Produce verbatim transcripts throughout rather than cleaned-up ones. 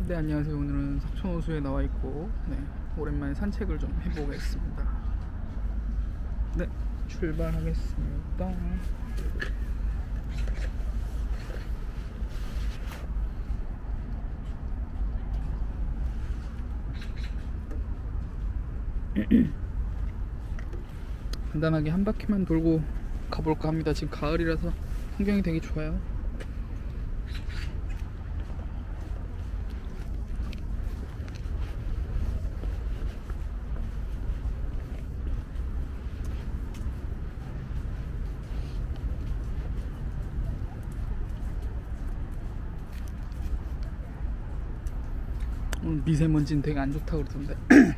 네, 안녕하세요. 오늘은 석촌호수에 나와 있고, 네, 오랜만에 산책을 좀 해보겠습니다. 네, 출발하겠습니다. 간단하게 한 바퀴만 돌고 가볼까 합니다. 지금 가을이라서 풍경이 되게 좋아요. 오늘 미세먼지는 되게 안 좋다고 그러던데.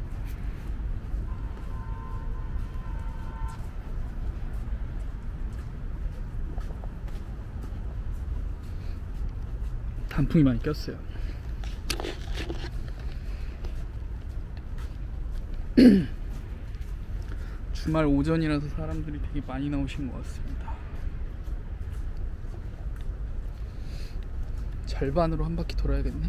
단풍이 많이 꼈어요. 주말 오전이라서 사람들이 되게 많이 나오신 것 같습니다. 절반으로 한 바퀴 돌아야겠네.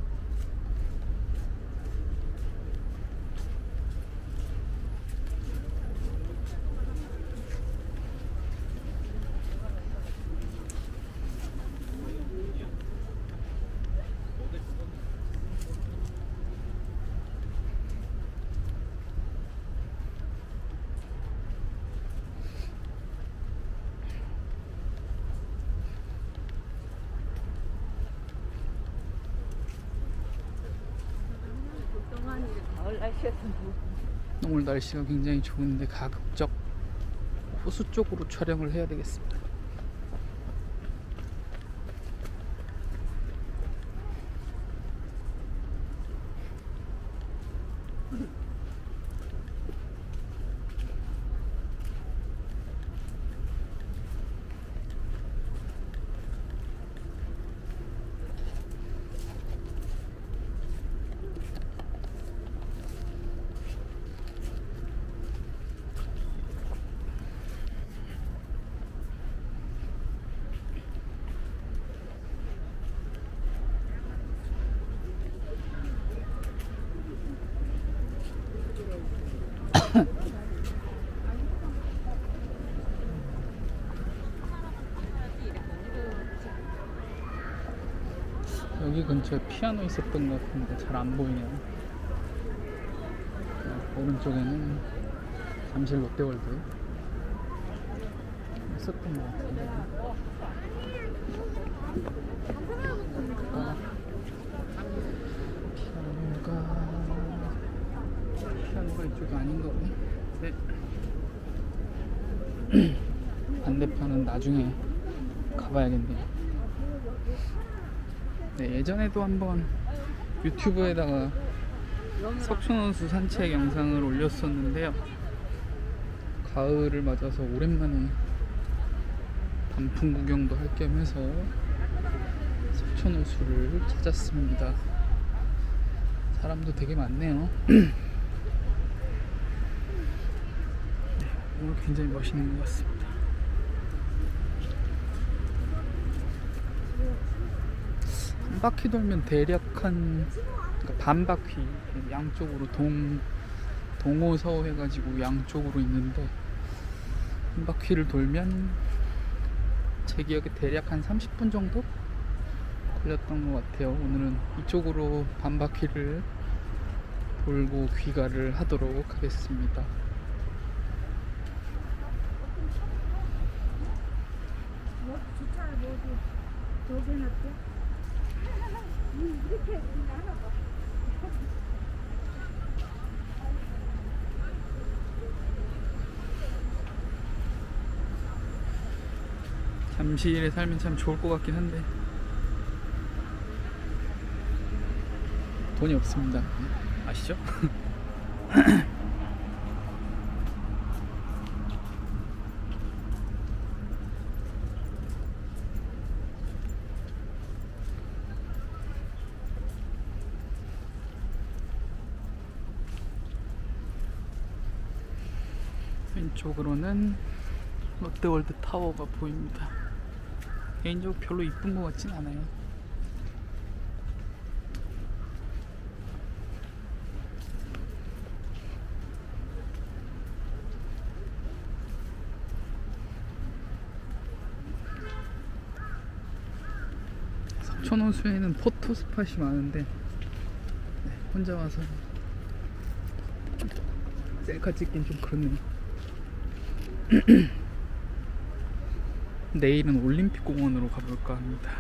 오늘 날씨가 굉장히 좋은데 가급적 호수 쪽으로 촬영을 해야 되겠습니다. 여기 근처에 피아노 있었던 것 같은데 잘 안 보이네요. 오른쪽에는 잠실 롯데월드 있었던 것 같은데. 아, 피아노가 피아노가 이쪽이 아닌가 보네. 네. 반대편은 나중에 가봐야겠네요. 네, 예전에도 한번 유튜브에다가 석촌호수 산책 영상을 올렸었는데요. 가을을 맞아서 오랜만에 단풍 구경도 할 겸 해서 석촌호수를 찾았습니다. 사람도 되게 많네요. 네, 오늘 굉장히 멋있는 것 같습니다. 한 바퀴 돌면 대략 한 그러니까 반 바퀴 양쪽으로 동 동호서 해가지고 양쪽으로 있는데 한 바퀴를 돌면 제 기억에 대략 한 삼십 분 정도 걸렸던 것 같아요. 오늘은 이쪽으로 반 바퀴를 돌고 귀가를 하도록 하겠습니다. 잠실에 살면 참 좋을 것 같긴 한데 돈이 없습니다. 아시죠? 왼쪽으로는 롯데월드 타워가 보입니다. 개인적으로 별로 이쁜 것 같진 않아요. 천호수에는 포토 스팟이 많은데 네, 혼자 와서 셀카 찍긴 좀 그렇네요. 내일은 올림픽 공원으로 가볼까 합니다.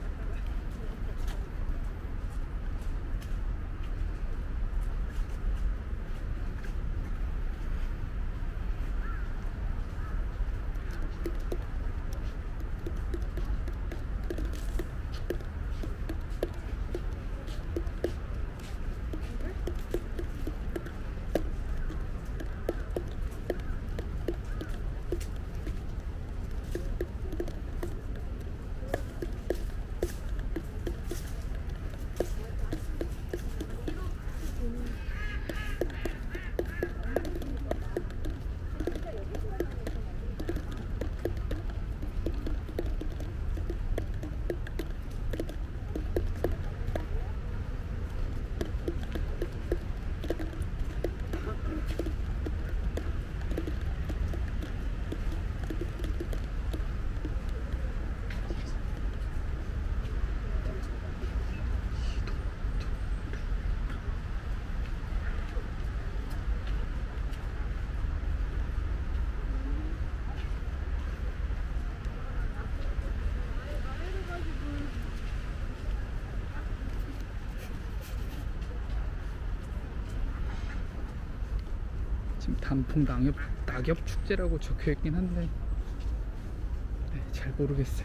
지금 단풍 낙엽, 낙엽 축제라고 적혀 있긴 한데 네, 잘 모르겠어요.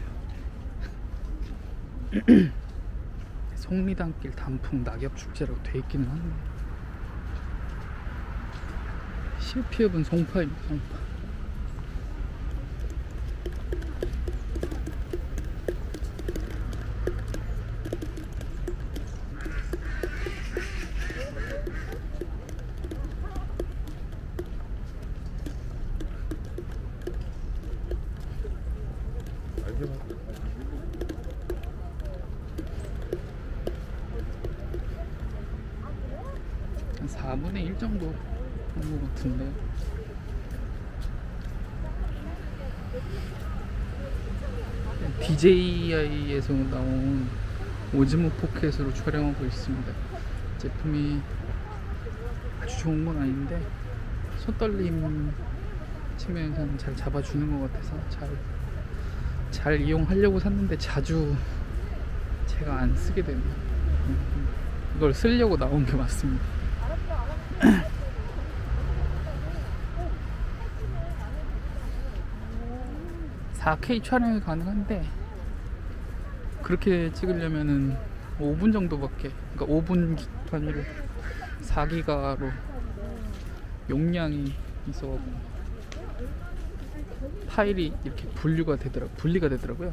속리단길 단풍 낙엽 축제라고 돼 있기는 한데 실피읍은 송파입니다. 송파. 한 사분의 일 정도 한 것 같은데 디제이아이에서 나온 오즈모 포켓으로 촬영하고 있습니다. 제품이 아주 좋은 건 아닌데 손떨림 측면에서는 잘 잡아주는 것 같아서 잘, 잘 이용하려고 샀는데 자주 제가 안 쓰게 됩니다. 이걸 쓰려고 나온 게 맞습니다. 사 케이 촬영이 가능한데 그렇게 찍으려면은 오 분 정도밖에, 그러니까 오 분 단위로 사 기가로 용량이 있어가지고 파일이 이렇게 분류가 되더라, 분리가 되더라고요.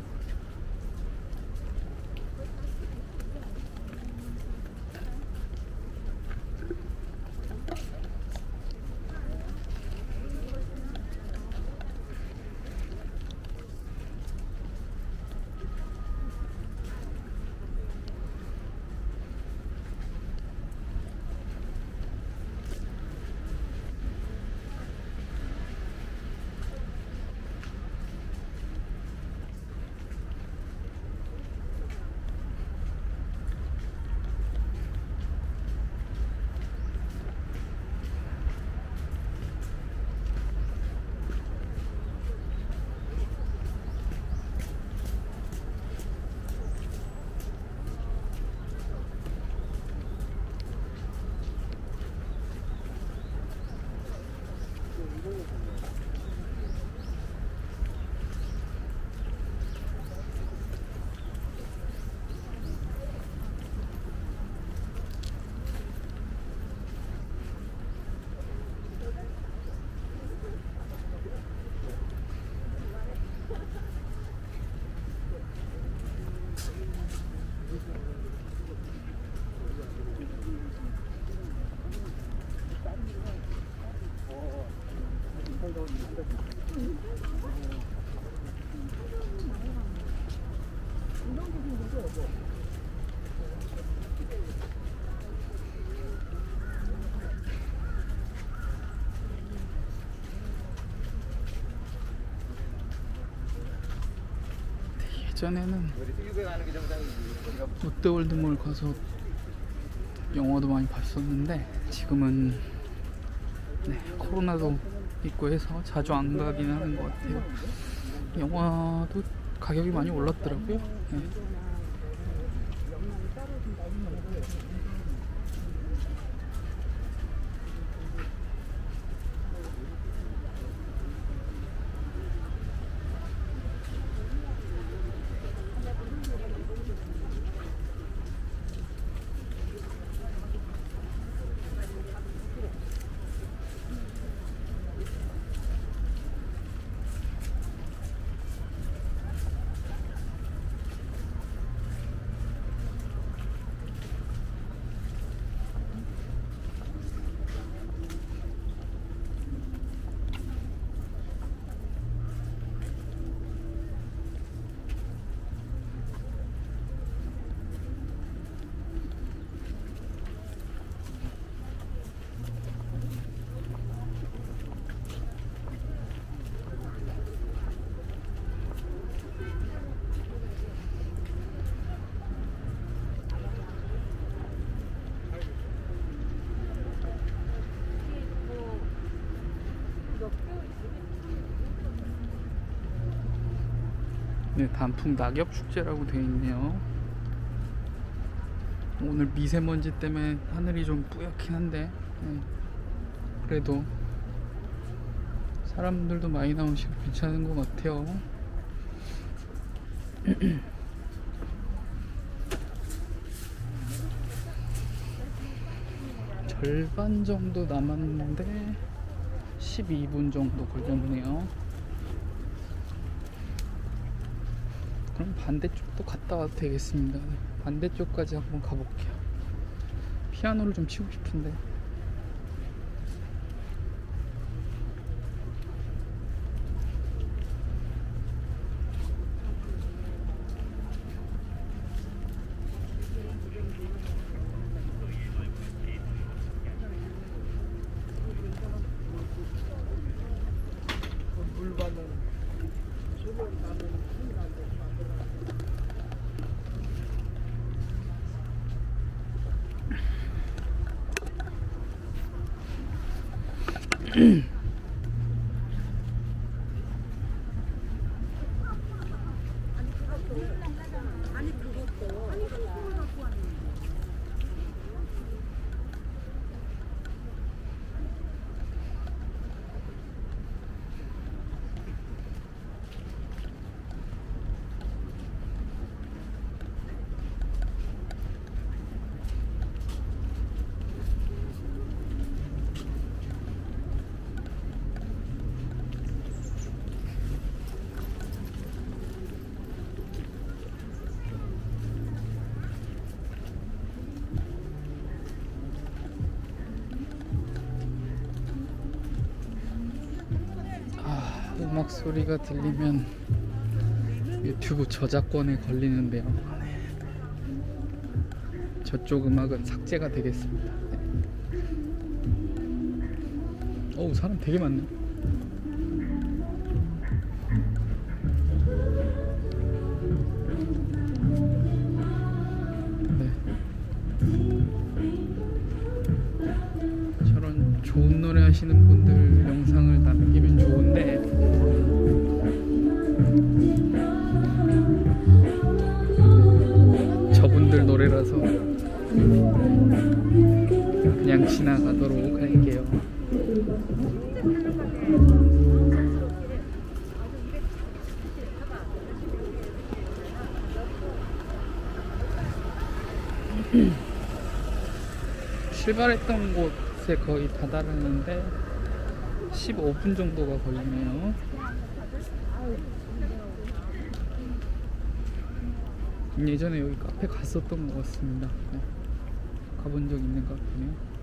예전에는 롯데월드몰 가서 영화도 많이 봤었는데 지금은 네, 코로나도 있고 해서 자주 안 가긴 하는 것 같아요. 영화도 가격이 많이 올랐더라고요. 네. 네, 단풍 낙엽 축제라고 되어 있네요. 오늘 미세먼지 때문에 하늘이 좀 뿌옇긴 한데 네, 그래도 사람들도 많이 나오시고 괜찮은 것 같아요. 절반 정도 남았는데 십이 분 정도 걸렸네요. 그럼 반대쪽도 갔다 와도 되겠습니다. 반대쪽까지 한번 가볼게요. 피아노를 좀 치고 싶은데. 음악 소리가 들리면 유튜브 저작권에 걸리는데요. 저쪽 음악은 삭제가 되겠습니다. 어우, 사람 되게 많네. 네. 저런 좋은 노래 하시는 분들 영상을 남기면 좋은데 저분들 노래라서 그냥 지나가도록 할게요. 출발했던 곳에 거의 다다르는데 십오 분 정도가 걸리네요. 예전에 여기 카페 갔었던 것 같습니다. 네. 가본 적 있는 카페네요.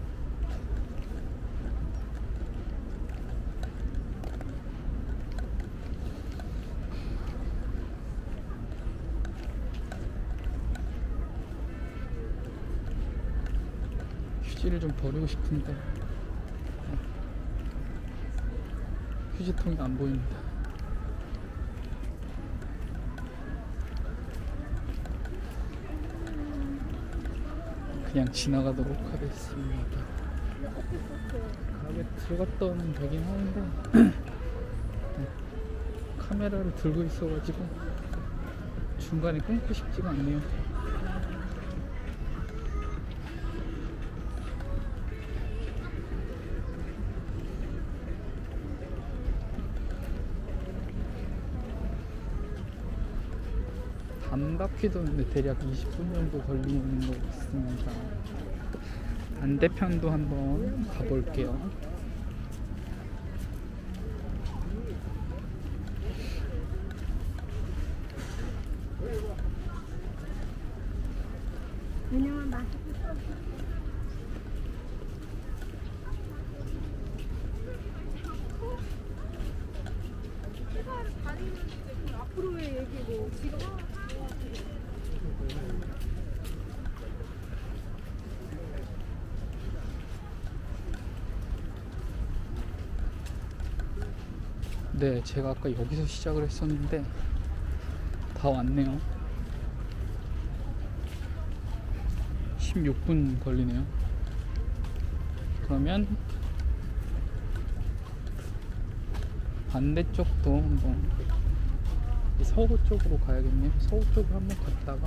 휴지를 좀 버리고 싶은데 휴지통이 안 보입니다. 그냥 지나가도록 하겠습니다. 가게 들어갔다 오면 되긴 하는데 카메라를 들고 있어가지고 중간에 끊고 싶지가 않네요. 반바퀴 도는데 대략 이십 분 정도 걸리는 것 같습니다. 반대편도 한번 가볼게요. 왜냐면 맛있어. 회사를 다니는데 그럼 앞으로의 얘기고 지금 네, 제가 아까 여기서 시작을 했었는데 다 왔네요. 십육 분 걸리네요. 그러면 반대쪽도 한번 서구 쪽으로 가야겠네요. 서구 쪽으로 한번 갔다가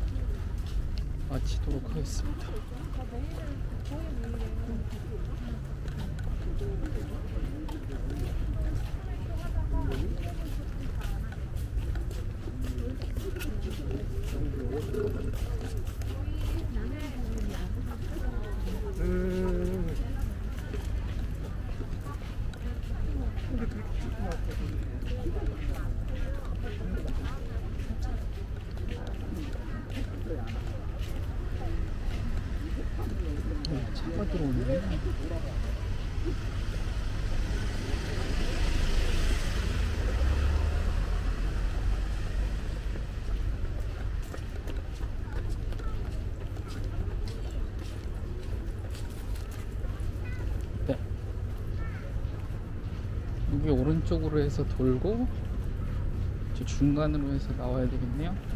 마치도록 하겠습니다. 어, 차가 들어오네. 네. 여기 오른쪽으로 해서 돌고 저 중간으로 해서 나와야 되겠네요.